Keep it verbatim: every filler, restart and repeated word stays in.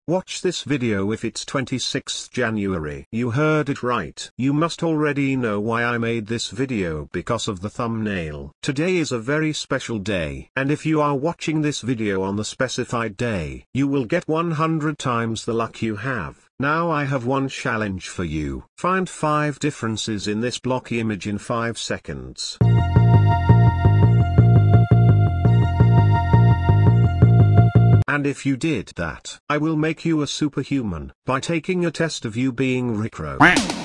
Watch this video if it's twenty-sixth January. You heard it right. You must already know why I made this video because of the thumbnail. Today is a very special day. And if you are watching this video on the specified day, you will get one hundred times the luck you have. Now I have one challenge for you. Find five differences in this blocky image in five seconds. And if you did that, I will make you a superhuman by taking a test of you being Rickroll.